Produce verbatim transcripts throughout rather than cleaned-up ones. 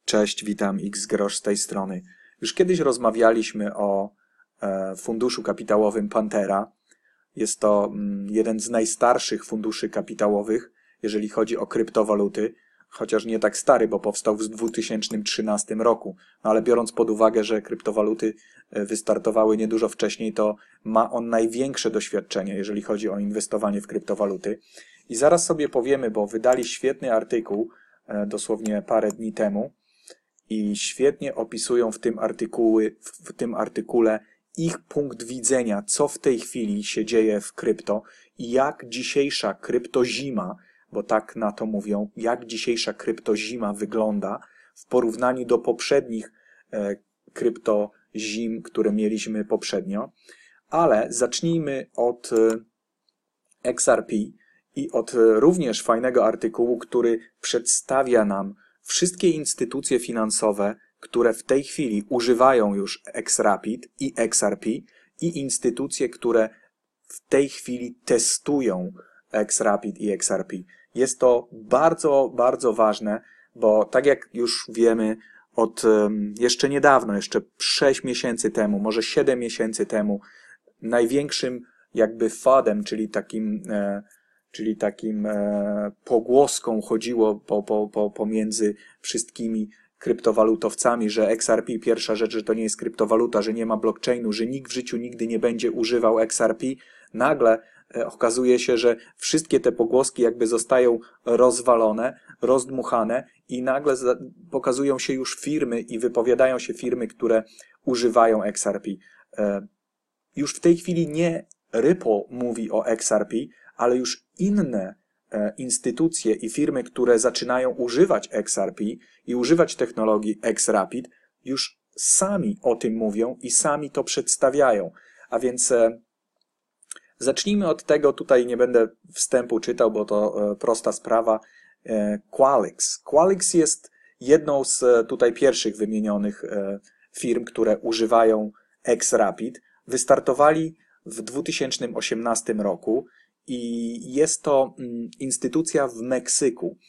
Cześć, witam, X Grosz z tej strony. Już kiedyś rozmawialiśmy o e, funduszu kapitałowym Panthera. Jest to mm, jeden z najstarszych funduszy kapitałowych, jeżeli chodzi o kryptowaluty, chociaż nie tak stary, bo powstał w dwa tysiące trzynastym roku. No ale biorąc pod uwagę, że kryptowaluty wystartowały niedużo wcześniej, to ma on największe doświadczenie, jeżeli chodzi o inwestowanie w kryptowaluty. I zaraz sobie powiemy, bo wydali świetny artykuł, e, dosłownie parę dni temu, i świetnie opisują w tym, artykuły, w tym artykule ich punkt widzenia, co w tej chwili się dzieje w krypto i jak dzisiejsza kryptozima, bo tak na to mówią, jak dzisiejsza kryptozima wygląda w porównaniu do poprzednich e, kryptozim, które mieliśmy poprzednio. Ale zacznijmy od e, X R P i od e, również fajnego artykułu, który przedstawia nam wszystkie instytucje finansowe, które w tej chwili używają już X-Rapid i X R P i instytucje, które w tej chwili testują X-Rapid i X R P. Jest to bardzo, bardzo ważne, bo tak jak już wiemy od um, jeszcze niedawno, jeszcze sześć miesięcy temu, może siedem miesięcy temu, największym jakby fadem, czyli takim e, czyli takim e, pogłoską chodziło po, po, po, pomiędzy wszystkimi kryptowalutowcami, że X R P, pierwsza rzecz, że to nie jest kryptowaluta, że nie ma blockchainu, że nikt w życiu nigdy nie będzie używał X R P. Nagle e, okazuje się, że wszystkie te pogłoski jakby zostają rozwalone, rozdmuchane i nagle za, pokazują się już firmy i wypowiadają się firmy, które używają X R P. E, już w tej chwili nie Ripple mówi o X R P, ale już inne e, instytucje i firmy, które zaczynają używać X R P i używać technologii X-Rapid, już sami o tym mówią i sami to przedstawiają. A więc e, zacznijmy od tego, tutaj nie będę wstępu czytał, bo to e, prosta sprawa. E, Qualix. Qualix jest jedną z e, tutaj pierwszych wymienionych e, firm, które używają X-Rapid. Wystartowali w dwa tysiące osiemnastym roku. I jest to instytucja w Meksyku.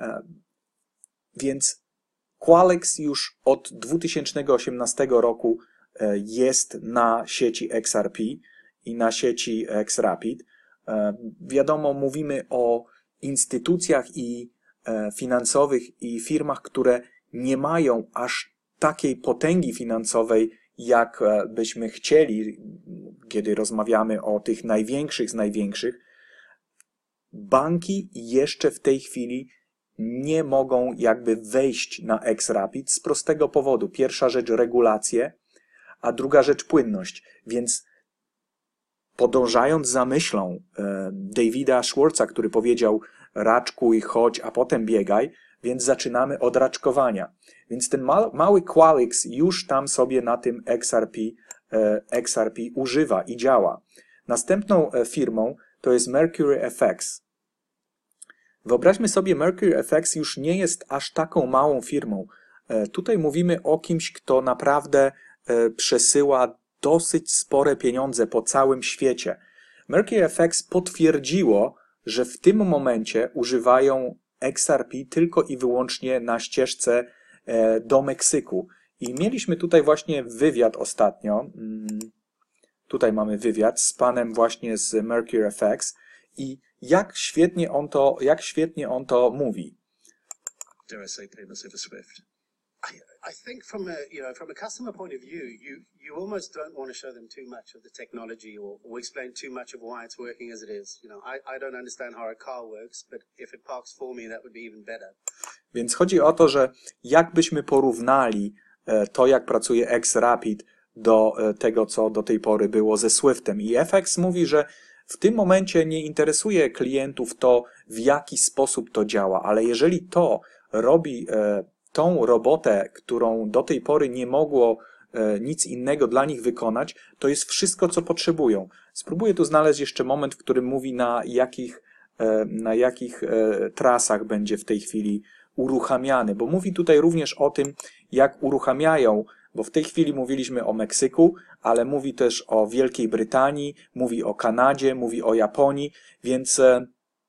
Więc Qualix już od dwa tysiące osiemnastego roku jest na sieci X R P i na sieci X-Rapid. Wiadomo, mówimy o instytucjach i finansowych i firmach, które nie mają aż takiej potęgi finansowej, jak byśmy chcieli, kiedy rozmawiamy o tych największych z największych. Banki jeszcze w tej chwili nie mogą jakby wejść na X-Rapid z prostego powodu. Pierwsza rzecz regulacje, a druga rzecz płynność. Więc podążając za myślą e, Davida Schwartza, który powiedział raczkuj, chodź, a potem biegaj, więc zaczynamy od raczkowania. Więc ten ma, mały Qualix już tam sobie na tym X R P, e, X R P używa i działa. Następną firmą to jest Mercury F X. Wyobraźmy sobie, Mercury F X już nie jest aż taką małą firmą. Tutaj mówimy o kimś, kto naprawdę przesyła dosyć spore pieniądze po całym świecie. Mercury F X potwierdziło, że w tym momencie używają X R P tylko i wyłącznie na ścieżce do Meksyku. I mieliśmy tutaj właśnie wywiad ostatnio. Tutaj mamy wywiad z panem właśnie z Mercury F X i jak świetnie on to, jak świetnie on to mówi. Dare I say payments over Swift? I, I think from a, you know, from a customer point of view, you, you almost don't want to show them too much of the technology or, or explain too much of why it's working as it is. You know, I, I don't understand how a car works, but if it parks for me, that would be even better. Więc chodzi o to, że jakbyśmy porównali to, jak pracuje X-Rapid do tego, co do tej pory było ze Swiftem. I F X mówi, że w tym momencie nie interesuje klientów to, w jaki sposób to działa, ale jeżeli to robi e, tą robotę, którą do tej pory nie mogło e, nic innego dla nich wykonać, to jest wszystko, co potrzebują. Spróbuję tu znaleźć jeszcze moment, w którym mówi, na jakich, e, na jakich e, trasach będzie w tej chwili uruchamiany, bo mówi tutaj również o tym, jak uruchamiają, bo w tej chwili mówiliśmy o Meksyku, ale mówi też o Wielkiej Brytanii, mówi o Kanadzie, mówi o Japonii, więc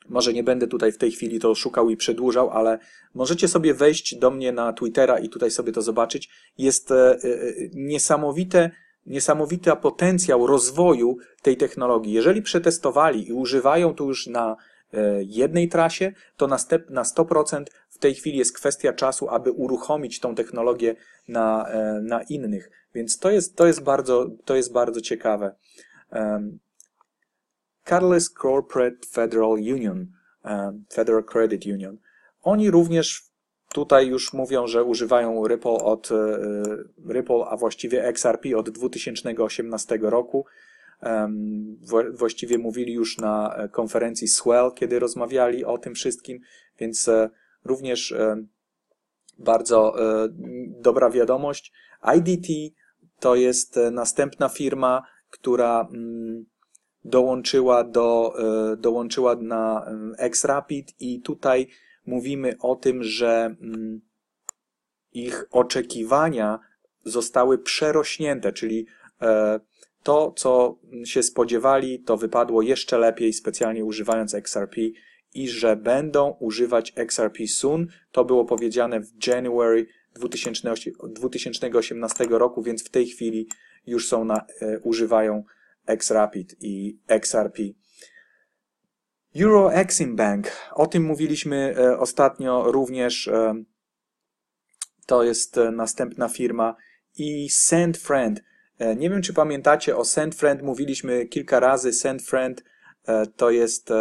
Może nie będę tutaj w tej chwili to szukał i przedłużał, ale możecie sobie wejść do mnie na Twittera i tutaj sobie to zobaczyć. Jest niesamowite, niesamowity potencjał rozwoju tej technologii. Jeżeli przetestowali i używają to już na jednej trasie, to na sto procent w tej chwili jest kwestia czasu, aby uruchomić tą technologię na, na innych. Więc to jest, to jest, bardzo, to jest bardzo ciekawe. Um, Catalyst Corporate Federal Union, um, Federal Credit Union. Oni również tutaj już mówią, że używają Ripple od uh, Ripple, a właściwie X R P od dwa tysiące osiemnastego roku. Um, właściwie mówili już na konferencji Swell, kiedy rozmawiali o tym wszystkim, więc uh, również uh, bardzo uh, dobra wiadomość. I D T to jest uh, następna firma, która um, dołączyła do, uh, dołączyła na um, X-Rapid i tutaj mówimy o tym, że um, ich oczekiwania zostały przerośnięte, czyli uh, to, co się spodziewali, to wypadło jeszcze lepiej, specjalnie używając X R P i że będą używać X R P soon. To było powiedziane w January dwa tysiące osiemnastego roku, więc w tej chwili już są na, e, używają X-Rapid i X R P. Euro Exim Bank. O tym mówiliśmy e, ostatnio również. E, to jest e, następna firma. I SendFriend. Nie wiem, czy pamiętacie, o SendFriend mówiliśmy kilka razy. SendFriend to jest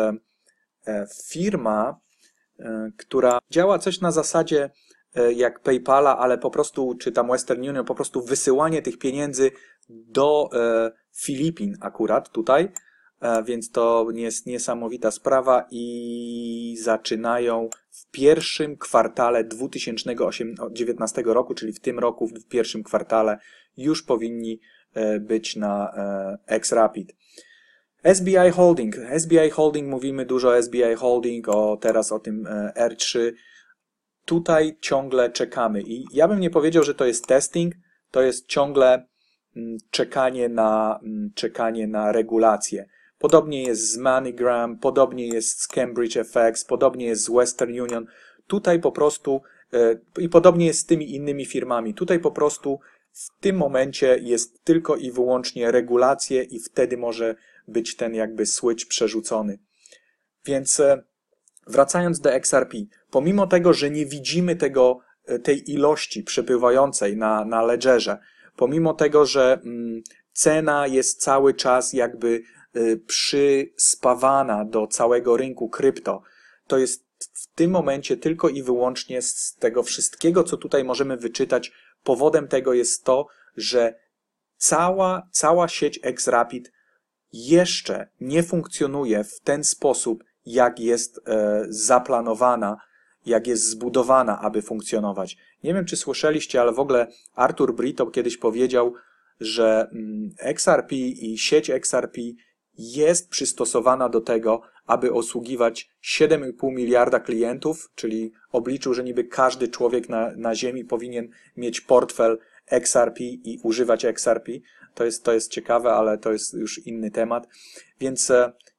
firma, która działa coś na zasadzie jak PayPala, ale po prostu, czy tam Western Union, po prostu wysyłanie tych pieniędzy do Filipin akurat tutaj, więc to jest niesamowita sprawa i zaczynają w pierwszym kwartale dwa tysiące dziewiętnastego roku, czyli w tym roku, w pierwszym kwartale już powinni być na X-Rapid. S B I Holding. S B I Holding, mówimy dużo o S B I Holding, o teraz o tym R trzy. Tutaj ciągle czekamy i ja bym nie powiedział, że to jest testing, to jest ciągle czekanie na, czekanie na regulacje. Podobnie jest z MoneyGram, podobnie jest z Cambridge F X, podobnie jest z Western Union. Tutaj po prostu i podobnie jest z tymi innymi firmami. Tutaj po prostu w tym momencie jest tylko i wyłącznie regulacje i wtedy może być ten jakby switch przerzucony. Więc wracając do X R P, pomimo tego, że nie widzimy tego, tej ilości przepływającej na, na ledgerze, pomimo tego, że mm, cena jest cały czas jakby y, przyspawana do całego rynku krypto, to jest w tym momencie tylko i wyłącznie z tego wszystkiego, co tutaj możemy wyczytać, powodem tego jest to, że cała, cała sieć X-Rapid jeszcze nie funkcjonuje w ten sposób, jak jest e, zaplanowana, jak jest zbudowana, aby funkcjonować. Nie wiem, czy słyszeliście, ale w ogóle Arthur Brito kiedyś powiedział, że mm, X R P i sieć X R P jest przystosowana do tego, aby obsługiwać siedem i pół miliarda klientów, czyli obliczył, że niby każdy człowiek na, na ziemi powinien mieć portfel X R P i używać X R P. To jest, to jest ciekawe, ale to jest już inny temat. Więc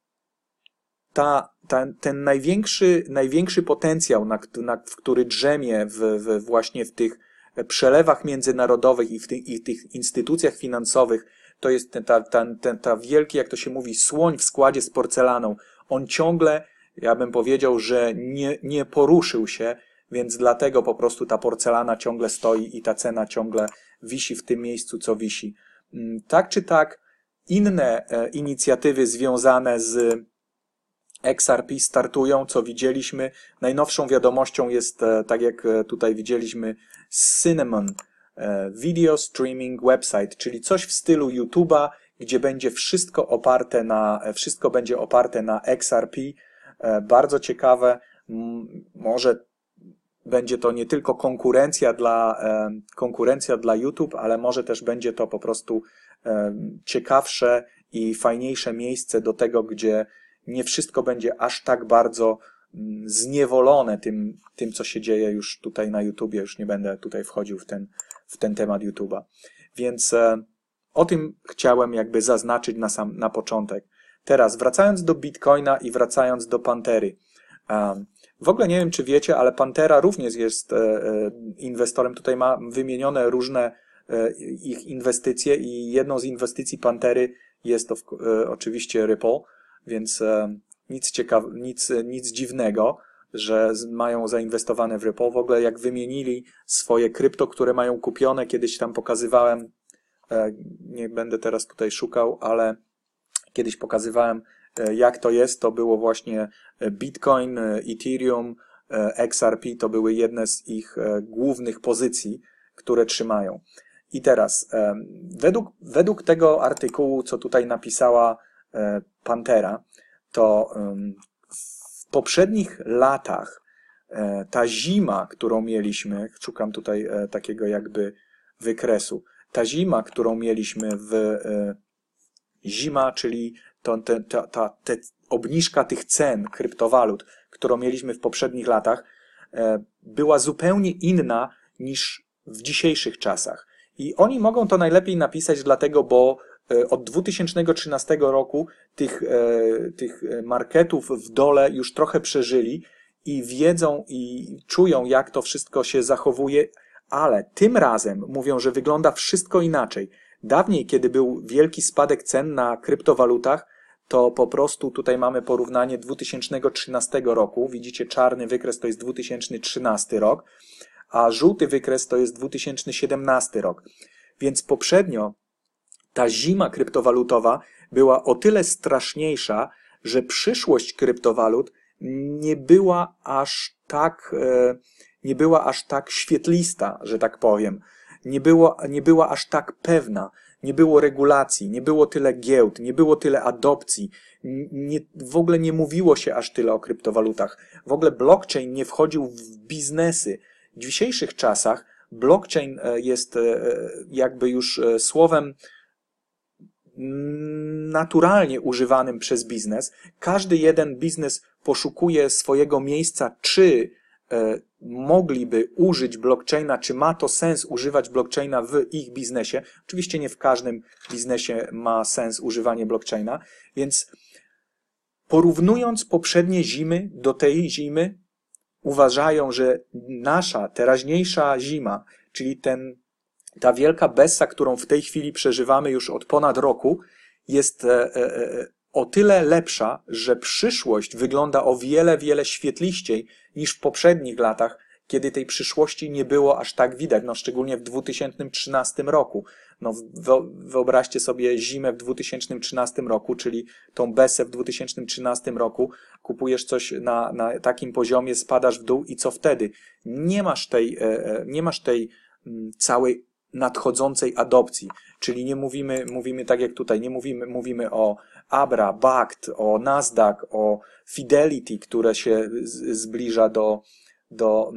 ta, ta, ten największy, największy potencjał, na, na, w który drzemie w, w, właśnie w tych przelewach międzynarodowych i w, ty, i w tych instytucjach finansowych, to jest ten, ta, ta, ten, ta wielki, jak to się mówi, słoń w składzie z porcelaną. On ciągle, ja bym powiedział, że nie, nie poruszył się, więc dlatego po prostu ta porcelana ciągle stoi i ta cena ciągle wisi w tym miejscu, co wisi. Tak czy tak, inne inicjatywy związane z X R P startują, co widzieliśmy. Najnowszą wiadomością jest, tak jak tutaj widzieliśmy, Cinnamon Video Streaming Website, czyli coś w stylu YouTube'a, gdzie będzie wszystko oparte na, wszystko będzie oparte na X R P. Bardzo ciekawe. Może będzie to nie tylko konkurencja dla, konkurencja dla YouTube, ale może też będzie to po prostu ciekawsze i fajniejsze miejsce do tego, gdzie nie wszystko będzie aż tak bardzo zniewolone tym, tym co się dzieje już tutaj na YouTubie. Już nie będę tutaj wchodził w ten, w ten temat YouTube'a. Więc o tym chciałem jakby zaznaczyć na sam, na początek. Teraz wracając do Bitcoina i wracając do Pantery. W ogóle nie wiem, czy wiecie, ale Pantera również jest inwestorem. Tutaj ma wymienione różne ich inwestycje i jedną z inwestycji Pantery jest to oczywiście Ripple, więc nic ciekaw, nic, nic dziwnego, że mają zainwestowane w Ripple. W ogóle jak wymienili swoje krypto, które mają kupione, kiedyś tam pokazywałem, nie będę teraz tutaj szukał, ale kiedyś pokazywałem, jak to jest. To było właśnie Bitcoin, Ethereum, X R P, to były jedne z ich głównych pozycji, które trzymają. I teraz, według, według tego artykułu, co tutaj napisała Pantera, to w poprzednich latach ta zima, którą mieliśmy, szukam tutaj takiego jakby wykresu, ta zima, którą mieliśmy w zima, czyli to, te, ta, ta te obniżka tych cen kryptowalut, którą mieliśmy w poprzednich latach, była zupełnie inna niż w dzisiejszych czasach. I oni mogą to najlepiej napisać dlatego, bo od dwa tysiące trzynastego roku tych, tych marketów w dole już trochę przeżyli i wiedzą i czują, jak to wszystko się zachowuje, ale tym razem mówią, że wygląda wszystko inaczej. Dawniej, kiedy był wielki spadek cen na kryptowalutach, to po prostu tutaj mamy porównanie dwa tysiące trzynastego roku. Widzicie, czarny wykres to jest dwa tysiące trzynasty rok, a żółty wykres to jest dwa tysiące siedemnasty rok. Więc poprzednio ta zima kryptowalutowa była o tyle straszniejsza, że przyszłość kryptowalut nie była aż tak, nie była aż tak świetlista, że tak powiem. Nie, było, nie była aż tak pewna, nie było regulacji, nie było tyle giełd, nie było tyle adopcji, nie, w ogóle nie mówiło się aż tyle o kryptowalutach. W ogóle blockchain nie wchodził w biznesy. W dzisiejszych czasach blockchain jest jakby już słowem naturalnie używanym przez biznes. Każdy jeden biznes poszukuje swojego miejsca, czy mogliby użyć blockchaina, czy ma to sens używać blockchaina w ich biznesie. Oczywiście nie w każdym biznesie ma sens używanie blockchaina, więc porównując poprzednie zimy do tej zimy, uważają, że nasza teraźniejsza zima, czyli ten, ta wielka bessa, którą w tej chwili przeżywamy już od ponad roku, jest e, e, o tyle lepsza, że przyszłość wygląda o wiele, wiele świetliściej niż w poprzednich latach, kiedy tej przyszłości nie było aż tak widać, no szczególnie w dwa tysiące trzynastym roku. No wyobraźcie sobie zimę w dwa tysiące trzynastym roku, czyli tą besę w dwa tysiące trzynastym roku, kupujesz coś na, na takim poziomie, spadasz w dół i co wtedy? Nie masz tej, nie masz tej całej nadchodzącej adopcji, czyli nie mówimy, mówimy tak jak tutaj, nie mówimy, mówimy o Abra, Bakt, o Nasdaq, o Fidelity, które się zbliża do, do,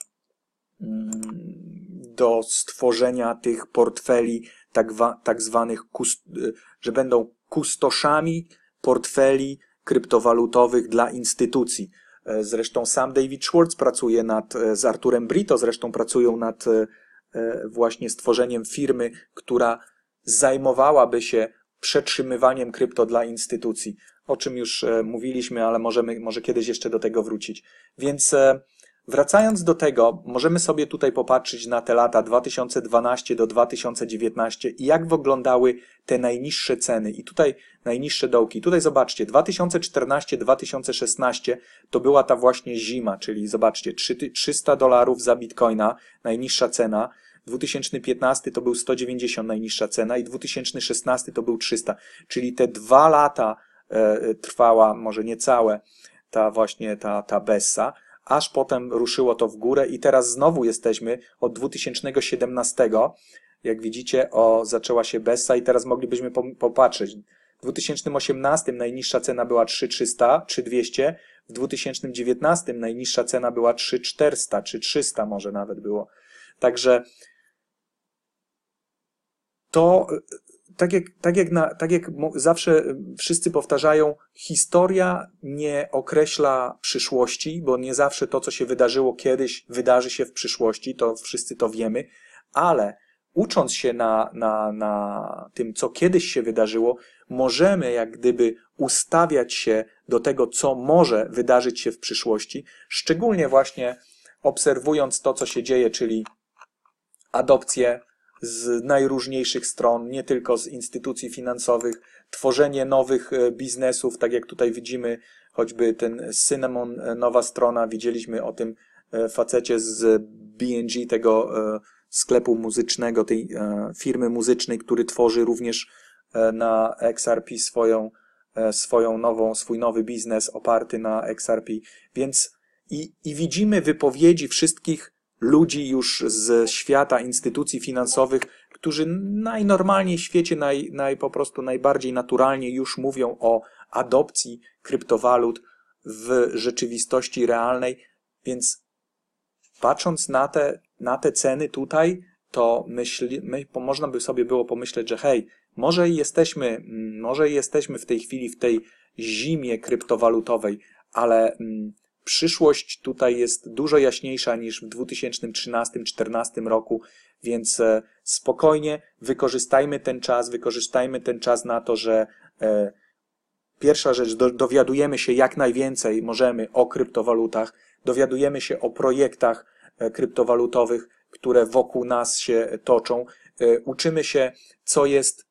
do stworzenia tych portfeli tak, tak zwanych, że będą kustoszami portfeli kryptowalutowych dla instytucji. Zresztą sam David Schwartz pracuje nad, z Arturem Brito zresztą pracują nad właśnie stworzeniem firmy, która zajmowałaby się przetrzymywaniem krypto dla instytucji, o czym już mówiliśmy, ale możemy, może kiedyś jeszcze do tego wrócić. Więc wracając do tego, możemy sobie tutaj popatrzeć na te lata dwa tysiące dwunasty do dwa tysiące dziewiętnasty i jak wyglądały te najniższe ceny. I tutaj najniższe dołki. Tutaj zobaczcie, dwa tysiące czternasty do dwa tysiące szesnasty to była ta właśnie zima, czyli zobaczcie, trzysta dolarów za bitcoina, najniższa cena. dwa tysiące piętnasty to był sto dziewięćdziesiąt najniższa cena i dwa tysiące szesnasty to był trzysta. Czyli te dwa lata e, trwała, może niecałe, ta właśnie ta, ta bessa, aż potem ruszyło to w górę i teraz znowu jesteśmy od dwa tysiące siedemnastego. Jak widzicie, o, zaczęła się bessa i teraz moglibyśmy popatrzeć. W dwa tysiące osiemnastym najniższa cena była trzy tysiące trzysta, trzy tysiące dwieście. W dwa tysiące dziewiętnastym najniższa cena była trzy tysiące czterysta, czy trzysta może nawet było. Także to, tak jak, tak jak, na, tak jak zawsze wszyscy powtarzają, historia nie określa przyszłości, bo nie zawsze to, co się wydarzyło kiedyś, wydarzy się w przyszłości, to wszyscy to wiemy, ale ucząc się na, na, na tym, co kiedyś się wydarzyło, możemy jak gdyby ustawiać się do tego, co może wydarzyć się w przyszłości, szczególnie właśnie obserwując to, co się dzieje, czyli adopcję z najróżniejszych stron, nie tylko z instytucji finansowych, tworzenie nowych biznesów, tak jak tutaj widzimy, choćby ten Cinnamon, nowa strona, widzieliśmy o tym facecie z B and G, tego sklepu muzycznego, tej firmy muzycznej, który tworzy również na X R P swoją, swoją nową, swój nowy biznes oparty na X R P, więc i, i widzimy wypowiedzi wszystkich ludzi już z świata instytucji finansowych, którzy najnormalniej w świecie, naj, naj, po prostu najbardziej naturalnie już mówią o adopcji kryptowalut w rzeczywistości realnej, więc patrząc na te, na te ceny tutaj, to myśli, my, można by sobie było pomyśleć, że hej, może jesteśmy, może jesteśmy w tej chwili w tej zimie kryptowalutowej, ale mm, przyszłość tutaj jest dużo jaśniejsza niż w dwa tysiące trzynastym do dwa tysiące czternastym roku, więc e, spokojnie wykorzystajmy ten czas, wykorzystajmy ten czas na to, że e, pierwsza rzecz, do, dowiadujemy się jak najwięcej możemy o kryptowalutach, dowiadujemy się o projektach e, kryptowalutowych, które wokół nas się toczą, e, uczymy się, co jest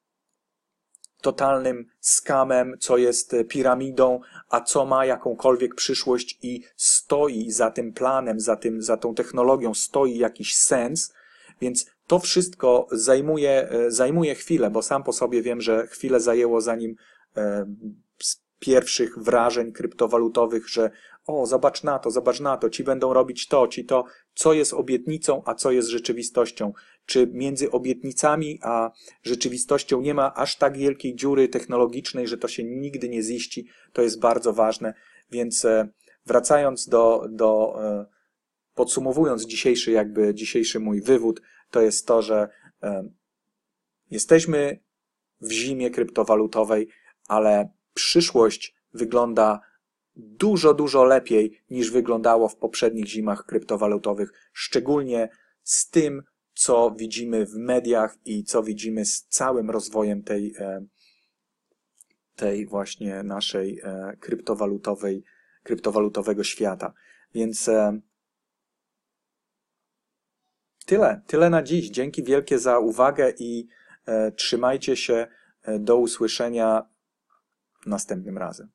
totalnym skamem, co jest piramidą, a co ma jakąkolwiek przyszłość i stoi za tym planem, za tym, za tą technologią, stoi jakiś sens, więc to wszystko zajmuje, zajmuje chwilę, bo sam po sobie wiem, że chwilę zajęło zanim e, z pierwszych wrażeń kryptowalutowych, że o, zobacz na to, zobacz na to, ci będą robić to, ci to, co jest obietnicą, a co jest rzeczywistością. Czy między obietnicami a rzeczywistością nie ma aż tak wielkiej dziury technologicznej, że to się nigdy nie ziści, to jest bardzo ważne. Więc wracając do, do podsumowując dzisiejszy jakby dzisiejszy mój wywód, to jest to, że jesteśmy w zimie kryptowalutowej, ale przyszłość wygląda dużo, dużo lepiej niż wyglądało w poprzednich zimach kryptowalutowych, szczególnie z tym, co widzimy w mediach i co widzimy z całym rozwojem tej, tej właśnie naszej kryptowalutowej, kryptowalutowego świata. Więc tyle, tyle na dziś. Dzięki wielkie za uwagę i trzymajcie się. Do usłyszenia następnym razem.